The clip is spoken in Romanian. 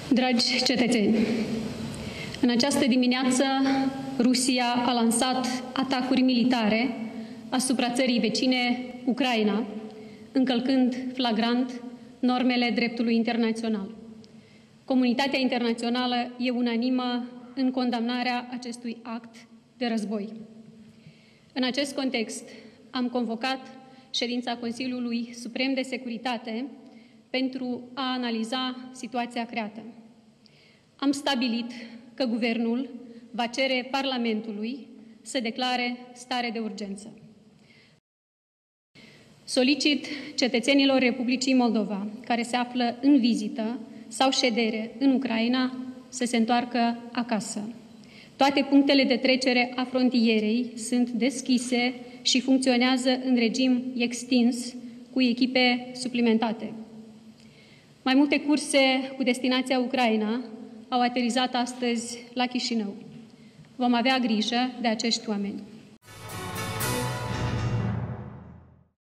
Dragi cetățeni, în această dimineață Rusia a lansat atacuri militare asupra țării vecine, Ucraina, încălcând flagrant normele dreptului internațional. Comunitatea internațională e unanimă în condamnarea acestui act de război. În acest context, am convocat ședința Consiliului Suprem de Securitate pentru a analiza situația creată. Am stabilit că Guvernul va cere Parlamentului să declare stare de urgență. Solicit cetățenilor Republicii Moldova, care se află în vizită sau ședere în Ucraina, să se întoarcă acasă. Toate punctele de trecere a frontierei sunt deschise și funcționează în regim extins, cu echipe suplimentate. Mai multe curse cu destinația Ucraina au aterizat astăzi la Chișinău. Vom avea grijă de acești oameni.